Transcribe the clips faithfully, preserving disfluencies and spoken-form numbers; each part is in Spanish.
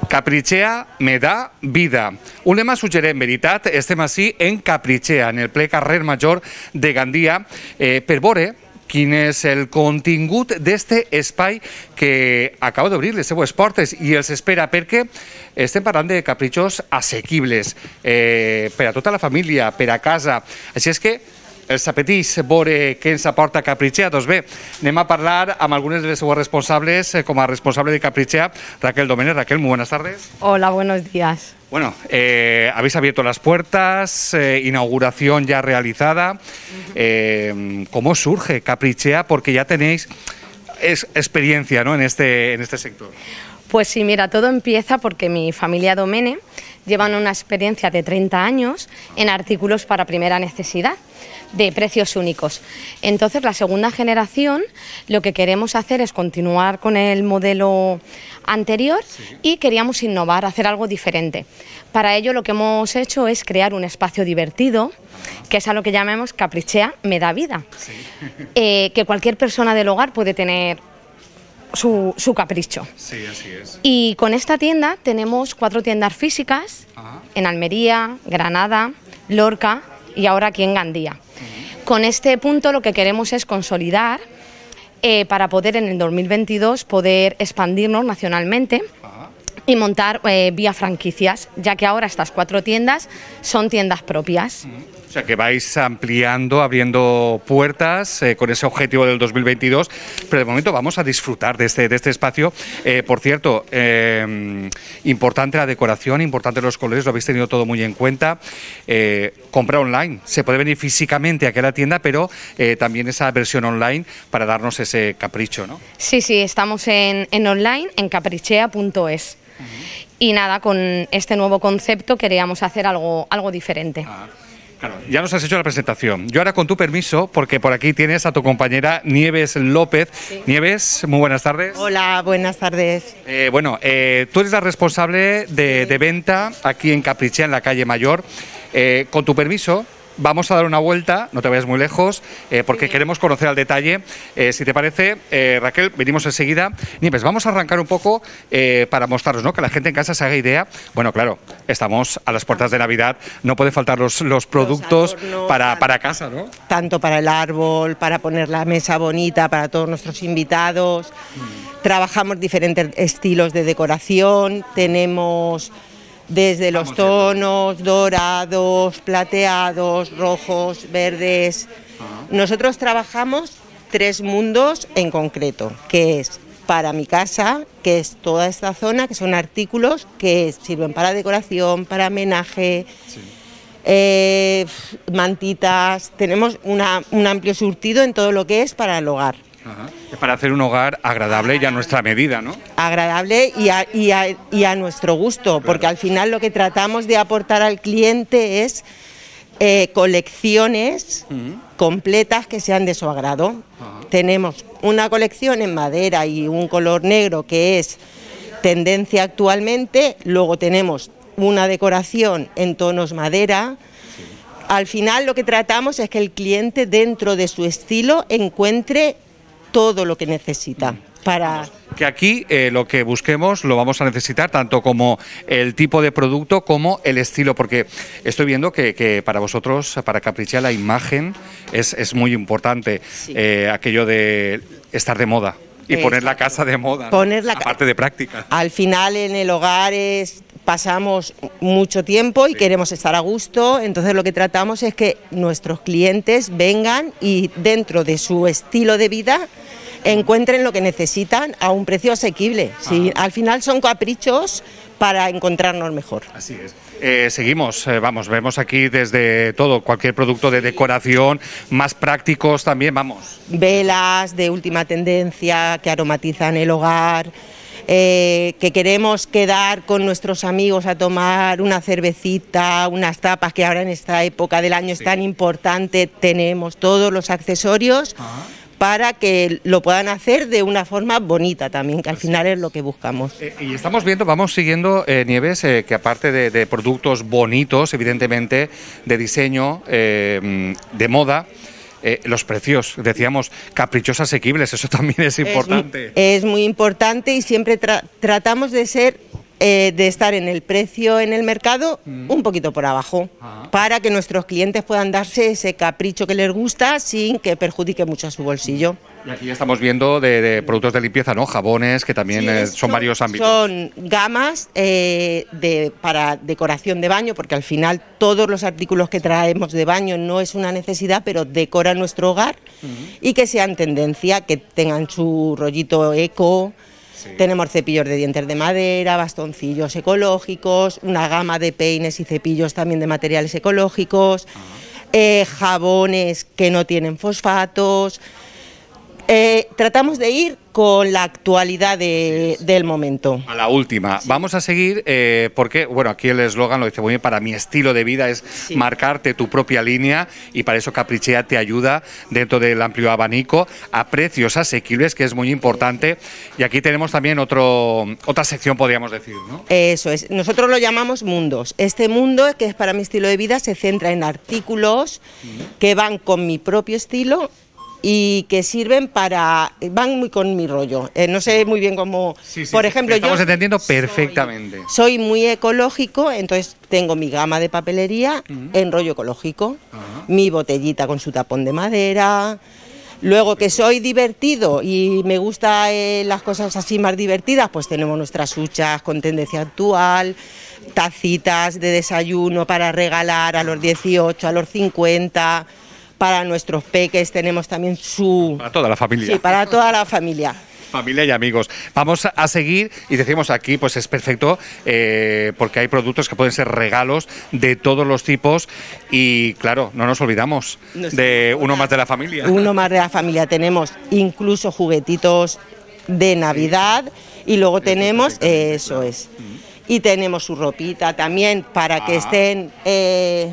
Capritxea me da vida. Un lema suggerent, veritat, estem així en Capritxea, en el ple carrer Major de Gandia, eh, per veure quin és el contingut d'este espai que acaba d'obrir les seues portes i els espera, perquè estem parlant de capritxos assequibles eh, per a tota la família, per a casa. Així és que els apetís veure què ens aporta Capritxea. Doncs bé, anem a parlar amb algunes de les seues responsables, com a responsable de Capritxea, Raquel Domènech. Raquel, muy buenas tardes. Hola, buenos días. Bueno, eh, habéis abierto las puertas, eh, inauguración ya realizada. Eh, ¿Cómo surge Capritxea? Porque ya tenéis es, experiencia, ¿no?, en este, en este sector. Pues sí, mira, todo empieza porque mi familia Domènech llevan una experiencia de treinta años en artículos para primera necesidad, de precios únicos. Entonces, la segunda generación, lo que queremos hacer es continuar con el modelo anterior, sí, y queríamos innovar, hacer algo diferente. Para ello, lo que hemos hecho es crear un espacio divertido, que es a lo que llamamos Capritxea me da vida, sí. eh, que cualquier persona del hogar puede tener Su, su capricho. Sí, así es. Y con esta tienda tenemos cuatro tiendas físicas, ajá, en Almería, Granada, Lorca y ahora aquí en Gandía. Uh-huh. Con este punto lo que queremos es consolidar eh, para poder en el dos mil veintidós poder expandirnos nacionalmente, ajá, y montar eh, vía franquicias, ya que ahora estas cuatro tiendas son tiendas propias. Uh-huh. O sea, que vais ampliando, abriendo puertas eh, con ese objetivo del dos mil veintidós, pero de momento vamos a disfrutar de este, de este espacio. Eh, por cierto, eh, importante la decoración, importante los colores, lo habéis tenido todo muy en cuenta. Eh, compra online, se puede venir físicamente aquí a la tienda, pero eh, también esa versión online para darnos ese capricho, ¿no? Sí, sí, estamos en, en online, en capritxea punto es. Uh-huh. Y nada, con este nuevo concepto queríamos hacer algo, algo diferente. Ah. Claro, ya nos has hecho la presentación. Yo ahora, con tu permiso, porque por aquí tienes a tu compañera Nieves López. Sí. Nieves, muy buenas tardes. Hola, buenas tardes. Eh, bueno, eh, tú eres la responsable de, de venta aquí en Capritxea, en la calle Mayor. Eh, con tu permiso, vamos a dar una vuelta, no te vayas muy lejos, eh, porque sí, queremos conocer al detalle. Eh, si te parece, eh, Raquel, venimos enseguida. Nieves, vamos a arrancar un poco eh, para mostraros, ¿no?, que la gente en casa se haga idea. Bueno, claro, estamos a las puertas de Navidad, no puede faltar los, los productos los adornos, para, para casa, ¿no? Tanto para el árbol, para poner la mesa bonita, para todos nuestros invitados. Mm. Trabajamos diferentes estilos de decoración, tenemos desde los tonos dorados, plateados, rojos, verdes. Uh-huh. Nosotros trabajamos tres mundos en concreto, que es para mi casa, que es toda esta zona, que son artículos que sirven para decoración, para homenaje, sí, eh, mantitas. Tenemos una, un amplio surtido en todo lo que es para el hogar. Ajá. Para hacer un hogar agradable y a nuestra medida, ¿no? Agradable y a, y a, y a nuestro gusto, claro, porque al final lo que tratamos de aportar al cliente es eh, colecciones uh-huh. completas que sean de su agrado. Uh-huh. Tenemos una colección en madera y un color negro que es tendencia actualmente, luego tenemos una decoración en tonos madera. Sí. Al final lo que tratamos es que el cliente, dentro de su estilo, encuentre todo lo que necesita para... Que aquí eh, lo que busquemos lo vamos a necesitar, tanto como el tipo de producto como el estilo, porque estoy viendo que, que para vosotros, para Capritxea, la imagen es, es muy importante, sí, eh, aquello de estar de moda y Exacto. poner la casa de moda, poner la... aparte de práctica. Al final en el hogar es... pasamos mucho tiempo y sí, queremos estar a gusto, entonces lo que tratamos es que nuestros clientes vengan y dentro de su estilo de vida encuentren lo que necesitan a un precio asequible. Sí, al final son caprichos para encontrarnos mejor. Así es. Eh, seguimos, eh, vamos, vemos aquí desde todo, cualquier producto de decoración, más prácticos también, vamos. Velas de última tendencia que aromatizan el hogar. Eh, que queremos quedar con nuestros amigos a tomar una cervecita, unas tapas, que ahora en esta época del año es sí, tan importante, tenemos todos los accesorios. Ajá. Para que lo puedan hacer de una forma bonita también, que al final es lo que buscamos. Eh, y estamos viendo, vamos siguiendo, eh, Nieves, eh, que aparte de, de productos bonitos, evidentemente, de diseño, eh, de moda, Eh, los precios, decíamos, caprichos asequibles, eso también es importante. Es, es muy importante y siempre tra tratamos de ser eh, de estar en el precio en el mercado mm. un poquito por abajo, Ajá. para que nuestros clientes puedan darse ese capricho que les gusta sin que perjudique mucho a su bolsillo. Y aquí ya estamos viendo de, de productos de limpieza, ¿no? Jabones, que también sí, eh, son, son varios ámbitos. Son gamas eh, de, para decoración de baño, porque al final todos los artículos que traemos de baño no es una necesidad, pero decoran nuestro hogar uh-huh. y que sean tendencia, que tengan su rollito eco. Sí. Tenemos cepillos de dientes de madera, bastoncillos ecológicos, una gama de peines y cepillos también de materiales ecológicos, uh-huh. eh, jabones que no tienen fosfatos. Eh, tratamos de ir con la actualidad de, del momento. A la última. Sí. Vamos a seguir eh, porque, bueno, aquí el eslogan lo dice muy bien, para mi estilo de vida es sí. marcarte tu propia línea y para eso Caprichea te ayuda dentro del amplio abanico a precios asequibles, que es muy importante. Y aquí tenemos también otro, otra sección, podríamos decir, ¿no? Eso es. Nosotros lo llamamos mundos. Este mundo, que es para mi estilo de vida, se centra en artículos mm. que van con mi propio estilo y que sirven para, van muy con mi rollo, eh, no sé muy bien cómo, sí, sí, por ejemplo, estamos yo entendiendo perfectamente. Soy, soy muy ecológico, entonces tengo mi gama de papelería uh-huh. en rollo ecológico, uh-huh. mi botellita con su tapón de madera. Luego, que soy divertido y me gustan eh, las cosas así más divertidas, pues tenemos nuestras huchas con tendencia actual, tacitas de desayuno para regalar a los dieciocho, a los cincuenta. Para nuestros peques tenemos también su... Para toda la familia. Sí, para toda la familia. Familia y amigos. Vamos a seguir y decimos aquí, pues es perfecto, eh, porque hay productos que pueden ser regalos de todos los tipos y claro, no nos olvidamos no de uno más de la familia. Uno más de la familia. Tenemos incluso juguetitos de Navidad y luego eso tenemos, eh, eso es, y tenemos su ropita también para ah. que estén... Eh,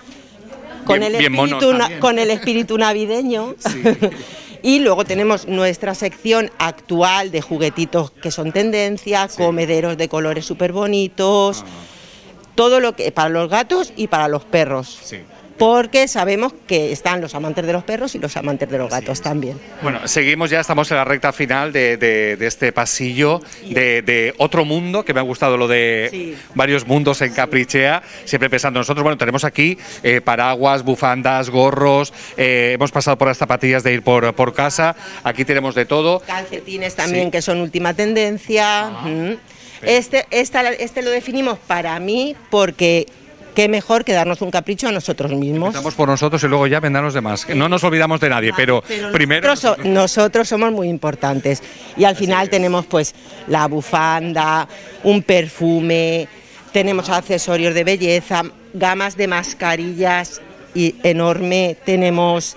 Con, bien, el espíritu, con el espíritu navideño. Sí. Y luego tenemos nuestra sección actual de juguetitos que son tendencia, sí. comederos de colores súper bonitos, ah. todo lo que para los gatos y para los perros. Sí. Porque sabemos que están los amantes de los perros y los amantes de los gatos sí, también. Bueno, seguimos ya, estamos en la recta final de, de, de este pasillo de, de otro mundo, que me ha gustado lo de sí. varios mundos en Caprichea, siempre pensando nosotros. Bueno, tenemos aquí eh, paraguas, bufandas, gorros, eh, hemos pasado por las zapatillas de ir por, por casa, aquí tenemos de todo. Calcetines también, sí. que son última tendencia. Ah, mm. este, esta, este lo definimos para mí porque... qué mejor que darnos un capricho a nosotros mismos. Empezamos por nosotros y luego ya vendrán los demás. No nos olvidamos de nadie, pero, pero primero... Nosotros, so, nosotros somos muy importantes. Y al final tenemos pues la bufanda, un perfume, tenemos accesorios de belleza, gamas de mascarillas y enorme, tenemos...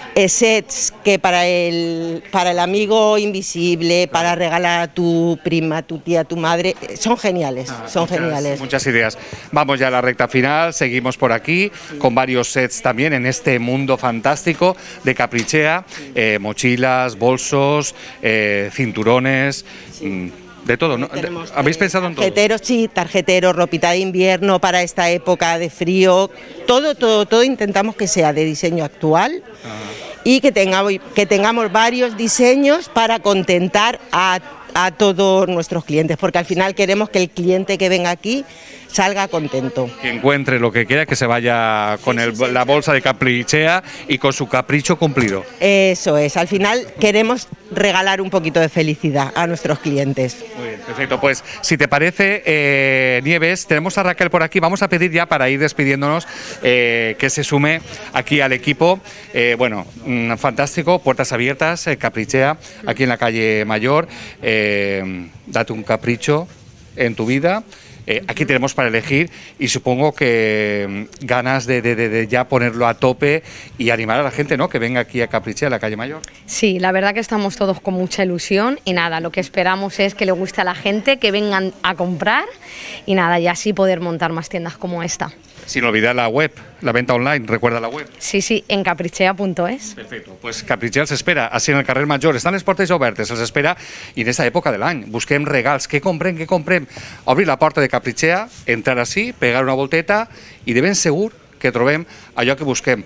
sets que para el, para el amigo invisible, para regalar a tu prima, a tu tía, a tu madre, son geniales, ah, son muchas, geniales. Muchas ideas. Vamos ya a la recta final, seguimos por aquí sí. con varios sets también en este mundo fantástico de Caprichea, sí. eh, mochilas, bolsos, eh, cinturones... Sí. Mmm, de todo, ¿no? Tenemos, ¿habéis eh, pensado en todo? Tarjeteros, sí, tarjeteros, ropita de invierno para esta época de frío, todo, todo, todo intentamos que sea de diseño actual. Ajá. Y que tengamos, que tengamos varios diseños para contentar a, a todos nuestros clientes, porque al final queremos que el cliente que venga aquí salga contento. Que encuentre lo que quiera, que se vaya con sí, el, sí, la bolsa de Caprichea y con su capricho cumplido. Eso es, al final queremos regalar un poquito de felicidad a nuestros clientes. Muy bien, perfecto. Pues si te parece, eh, Nieves, tenemos a Raquel por aquí, vamos a pedir ya para ir despidiéndonos eh, que se sume aquí al equipo. Eh, bueno, mmm, fantástico, puertas abiertas, eh, Caprichea, aquí en la calle Mayor, eh, date un capricho en tu vida. Eh, aquí tenemos para elegir y supongo que mm, ganas de, de, de, de ya ponerlo a tope y animar a la gente, ¿no?, que venga aquí a Caprichea, a la calle Mayor. Sí, la verdad que estamos todos con mucha ilusión y nada, lo que esperamos es que le guste a la gente, que vengan a comprar y nada, y así poder montar más tiendas como esta. Sin olvidar la web, la venta online, recuerda la web. Sí, sí, en caprichea punto es. Perfecto, pues Caprichea els espera, així en el carrer Major, estan les portes obertes, els espera i en aquesta època de l'any busquem regals, què comprem, què comprem, obrir la porta de Caprichea, entrar així, pegar una volteta i de ben segur que trobem allò que busquem.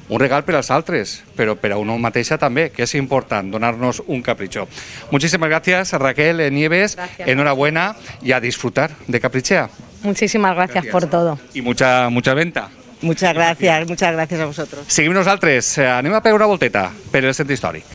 un regal per als altres, però per a una mateixa també, que és important donar-nos un capritxo. Muchísimas gracias, Raquel Nieves, Gracias. enhorabuena y a disfrutar de Caprichea. Muchísimas gracias, Gracias. por todo. Y mucha, mucha venta. Muchas gracias, muchas gracias a vosotros. Seguim nosaltres, anem a pegar una volteta per el centre històric.